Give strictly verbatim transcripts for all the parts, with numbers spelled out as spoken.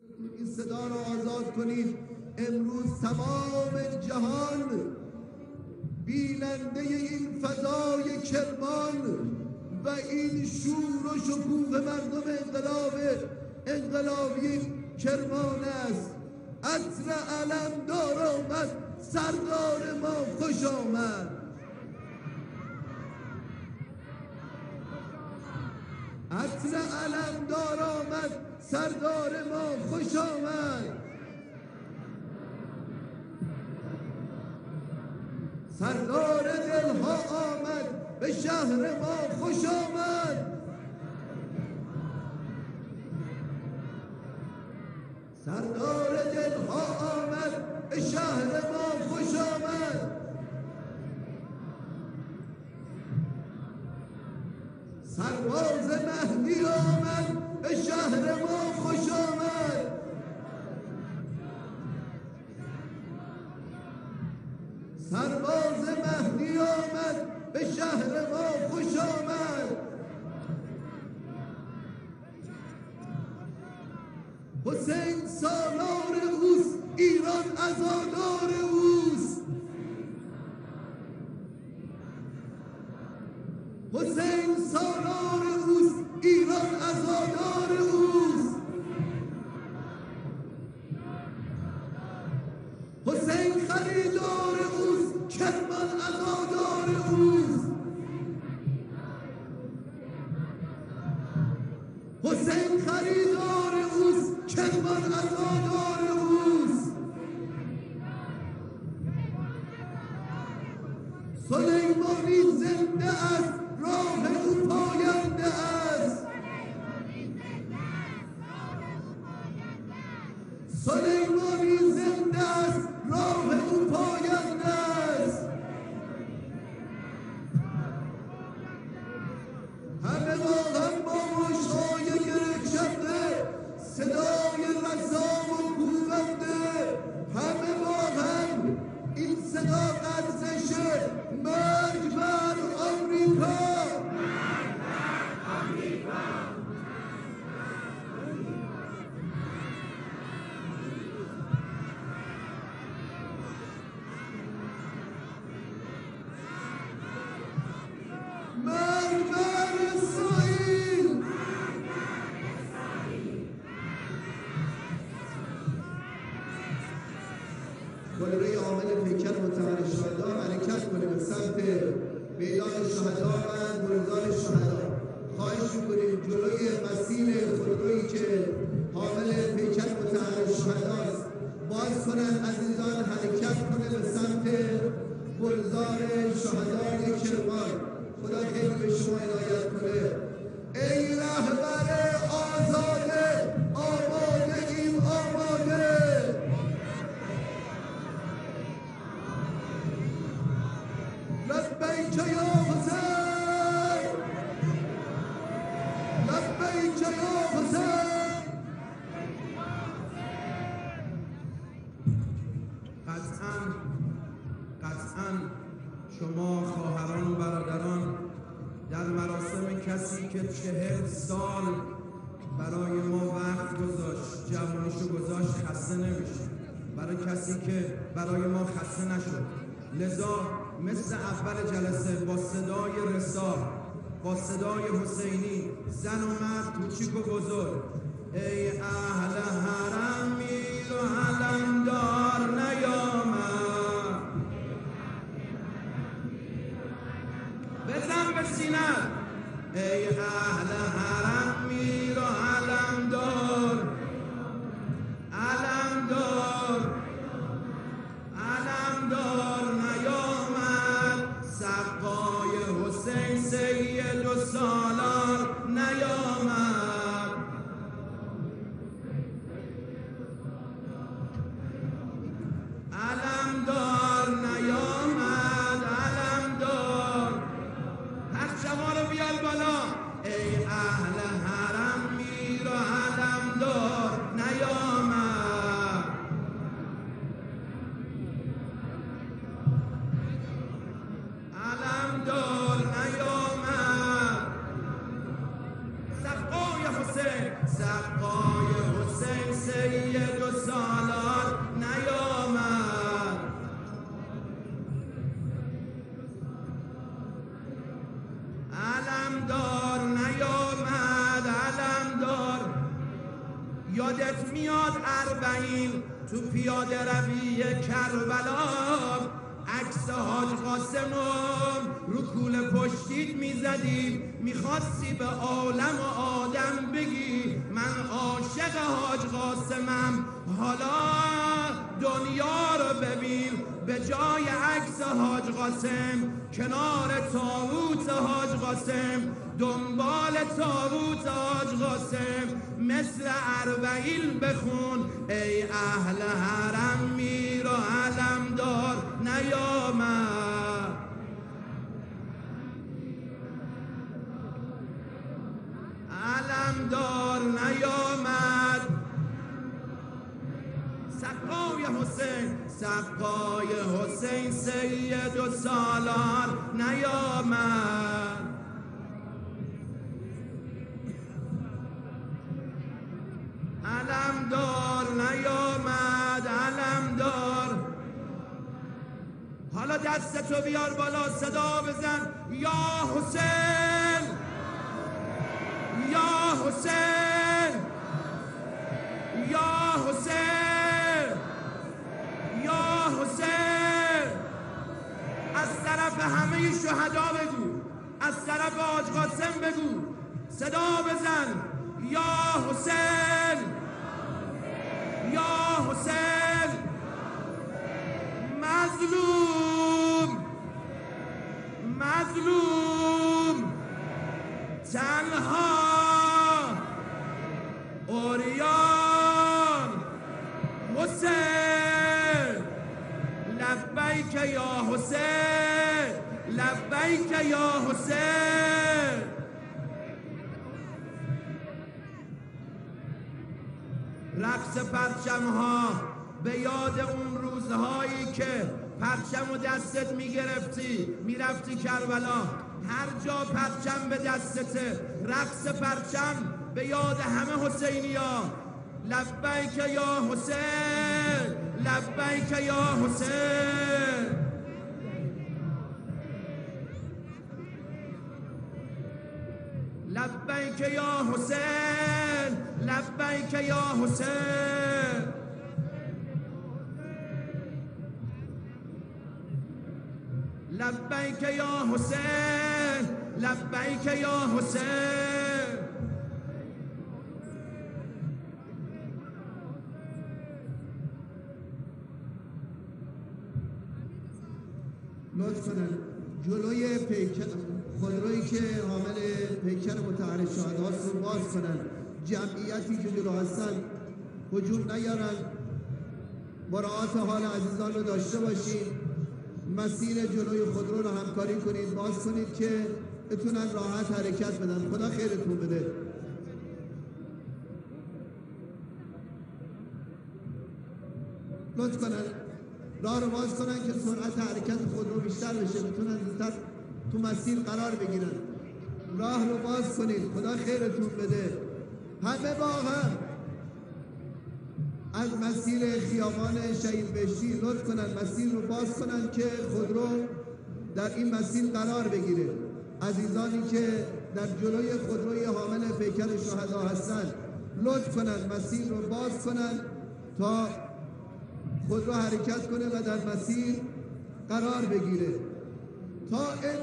این صدا را آزاد کنید. امروز تمام جهان بیننده این فضای کرمان و این شور و شکوه مردم انقلاب انقلابی کرمان است. عطر علمدار آمد، سردار ما خوش آمد. عطر علمدار آمد، سردار ما خوش آمد. سردار دلها آمد، به شهر ما خوش آمد. سردار دلها آمد، به شهر ما خوش آمد. سرباز مهدی آمد، به شهر ما خوش آمد. سرباز مهدی آمد، به شهر ما خوش آمد. حسین سالار اوست، ایران عزادار اوست. حسین سالار اوست، ایران عزادار اوست. حسین خریدار اوست، کرمان عزادار اوست. حسین خریدار اوست، کرمان عزادار اوست. سلیمانی زنده است، راه او پاینده است. سلیمانی زنده است، راه او پاینده است. همه با هم با مشتای گرگ شده، صدای رسا و کوبنده. همه با هم این صدا قدسشه، مرگ بر آمریکا. کلبه عامل پیکر متحر شهدا حرکت کنه به سمت میدان شهدا و گلزار شهدا. خواهش میکنیم جلوی مسیر خودرویی که حامل پیکر متحر شهداست باز کنن، عزیزان حرکت کنه به سمت گلزار شهدای کرمان. خدا خیلی به شما عنایت کنه. ای رهبر آزاده، آماده ایم آماده. لبیک یا حسین، لبیک یا حسین. قطعاً قطعاً شما خواهران و برادران در مراسم کسی که چهل سال برای ما وقت گذاشت، جوانیشو گذاشت، خسته نمیشه. برای کسی که برای ما خسته نشد. لذا مثل اول جلسه با صدای رسا، با صدای حسینی، زن و مرد، کوچیک و بزرگ، ای اهل حرم میر و علمدار نیامد. بزن به سینه. ای اهل حرم میر و علمدار، علمدار، علمدار نیامد. سقای حسین سید و سالار نیامد. علمدار نیامد، علمدار. هر شما رو بیار بالا. ای اهل حرم میر و علمدار نیامد. علمدار نیامد. سقای حسین، سقای حسین سید یادت میاد اربعین تو پیاده روی کربلا عکس حاج قاسمم رو کوله پشتیت میزدیم، میخواستی به عالم و آدم بگی من عاشق حاج قاسمم. حالا دنیا رو ببین، به جای عکس حاج قاسم کنار تابوت حاج قاسم، دنبال تابوت حاج قاسم، مثل اربعین بخون ای اهل حرم میر و علمدار نیامد. علمدار نیامد. سقای حسین، سقای حسین سید و سالار نیامد. علمدار نیامد. علمدار. حالا دستتو بیار بالا، صدا بزن یا حسین، یا حسین، یا حسین، یا حسین. از طرف همه شهدا بگو، از طرف حاج قاسم بگو، صدا بزن یا حسین، یا حسین. مظلوم، مظلوم، تنها، اوریان، حسین. لبیک یا حسین، لبیک یا حسین. رقص پرچم ها به یاد اون روزهایی که پرچم و دستت میگرفتی میرفتی کربلا، هر جا پرچم به دستته، رقص پرچم به یاد همه حسینیا. لبیک یا حسین، لبیک یا حسین. لبیک یا حسین، لبیک یا حسین. لبیک یا حسین، لبیک یا حسین. لطف کنن جلوی پیکر خودرویی که حامل پیکر متحر شهداست رو باز کنن، جمعیتی که جلو هستن هجوم نیارن، مراعات حال عزیزان رو داشته باشید. مسیر جلوی خودرو رو همکاری کنید، باز کنید که بتونن راحت حرکت بدن. خدا خیرتون بده. لطف کنن راه رو باز کنن که سرعت حرکت خودرو بیشتر بشه، بتونن زودتر تو مسیر قرار بگیرن. راه رو باز کنید، خدا خیرتون بده. همه با هم از مسیر خیابان شهید بهشتی لطف کنن مسیر رو باز کنن که خودرو در این مسیر قرار بگیره. عزیزانی که در جلوی خودروی حامل پیکر شهدا هستن لطف کنن مسیر رو باز کنن تا خودرو حرکت کنه و در مسیر قرار بگیره تا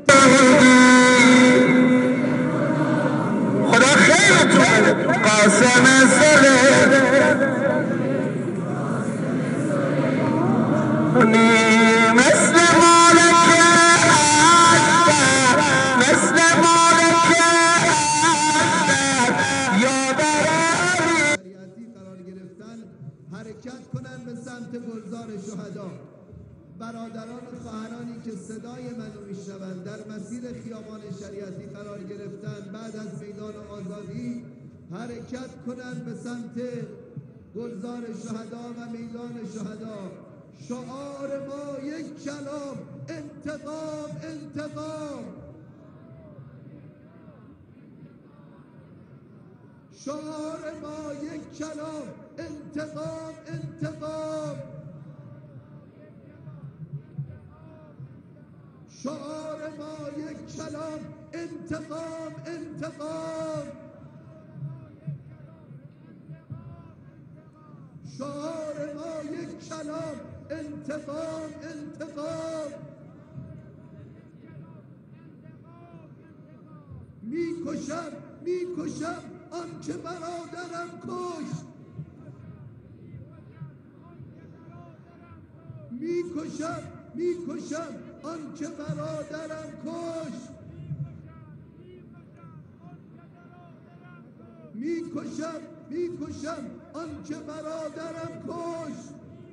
خدا خیرتون. قاسم سلیمانی مثل مالک اکبر، مثل مالک اکبر یادرانی شریعتی قرار گرفتن حرکت کنن به سمت گلزار شهدا. برادران و خواهرانی که صدای منو میشنوند در مسیر خیابان شریعتی قرار گرفتن بعد از میدان آزادی حرکت کنند به سمت گلزار شهدا و میدان شهدا. شعار ما یک کلام: انتقام، انتقام. شعار ما یک کلام: انتقام، انتقام. شعار ما یک کلام: انتقام، انتقام. شعار ما یک کلام انتقام انتقام. میکشم میکشم آن که برادرم کشت. میکشم میکشم آن که برادرم کشت. میکشم میکشم آن که برادرم کشت.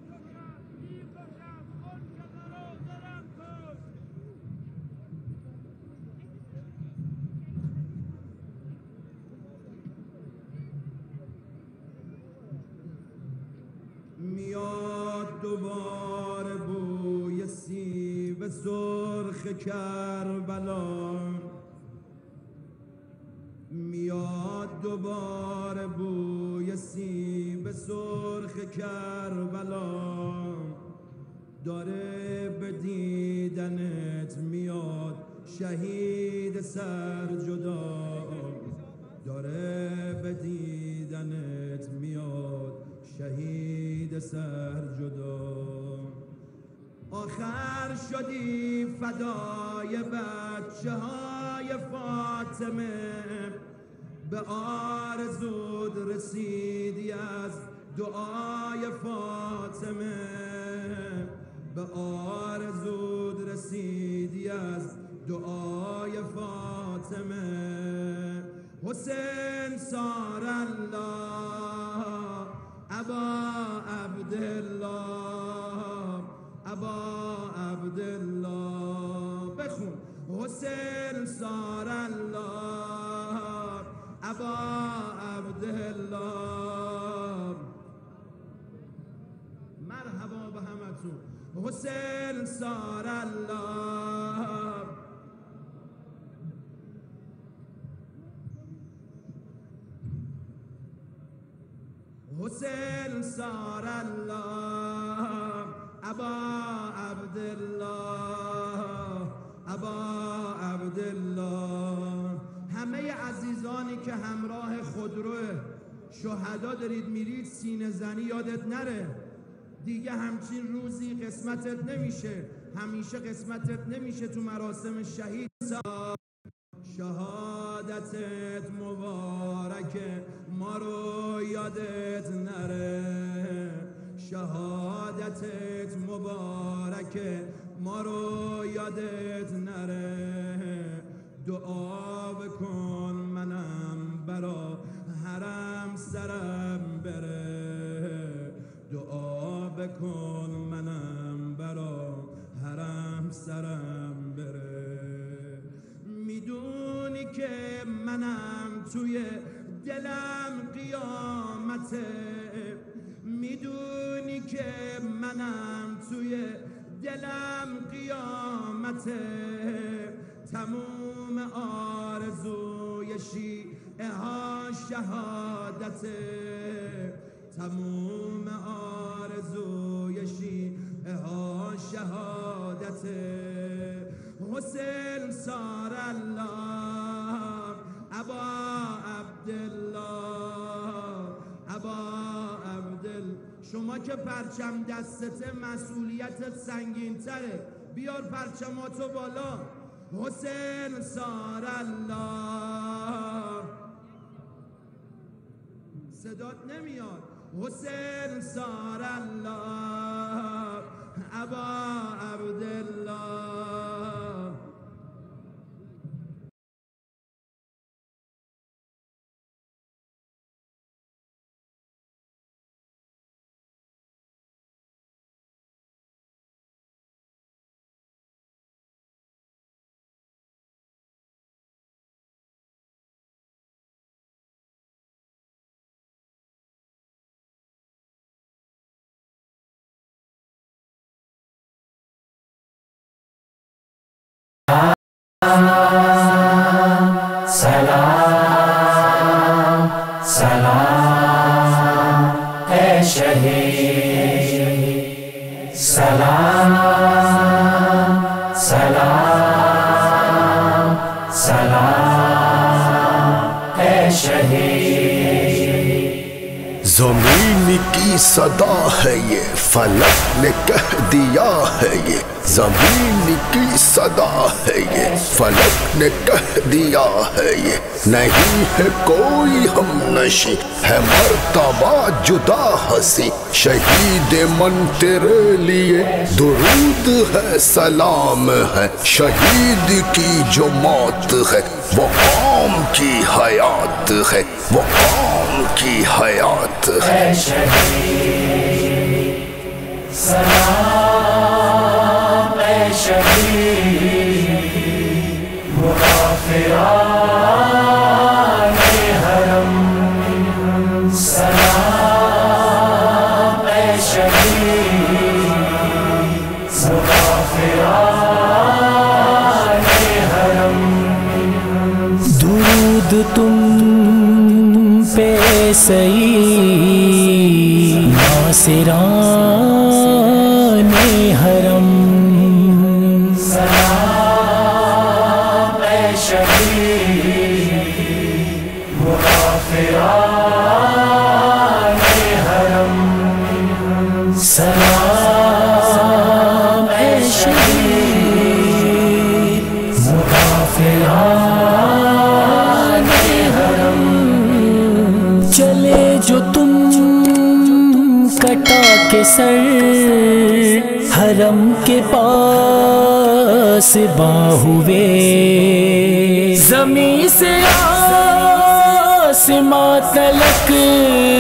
میاد دوباره بوی سیب سرخ کربلا، میاد دوباره بوی سیب سرخ کربلا، داره به دیدنت میاد شهید سرجدا، داره به دیدنت میاد شهید سرجدا. آخر شدی فدای بچه های فاطمه، به آرزود رسیدی از دعای فاطمه، به آرزود رسیدی از دعای فاطمه. حسین سار الله ابا عبدالله، ابا عبدالله بخون. حسین سار الله ابا عبدالله. مرحبا به همتون. حسین سار الله حسین سار الله ابا عبدالله، ابا عبدالله. همه عزیزانی که همراه خودرو شهدا دارید میرید، سینه زنی یادت نره دیگه. همچین روزی قسمتت نمیشه، همیشه قسمتت نمیشه تو مراسم شهید. شهادتت مبارکه، ما رو یادت نره. شهادتت مبارکه، ما رو یادت نره. دعا بکن منم برا حرم سرم بره، دعا بکن منم برا حرم سرم بره. میدونی که منم توی دلم قیامته، میدونی که منم توی دلم قیامته. تموم آرزوی شیعه ها شهادته، تموم آرزوی شیعه ها شهادته. حسین سار الله ابا عبدالله، ابا عبدالله. شما که پرچم دستته مسئولیتت سنگین تره، بیار پرچماتو بالا. حسین سار الله، صدات نمیاد. حسین سار الله ابا عبدالله. سلام سلام ای شهید، سلام سلام سلام ای شهید. زمین کی صدا ہے یہ، فلک نے کہہ دیا ہے یہ، زمین کی صدا ہے یہ، فلک نے کہہ دیا ہے یہ، نہیں ہے کوئی ہم نشیں، ہے مرتبہ جدا ہنسی، شہید من تیرے لیے درود ہے، سلام ہے، شہید کی جو موت ہے وہ قوم کی حیات ہے، وہ قوم کی حیات ہے۔ شہید سلام اے شہید مغافران حرم، سلام اے شہید مغافران حرم، درود تم پہ سعید ناصران حرم، سلام اے شہید مغافران حرم، سلام اے شہید مغافران حرم، چلے جو تم کٹا کے سر حرم کے پاس باہوے، زمین سے آسماں تلک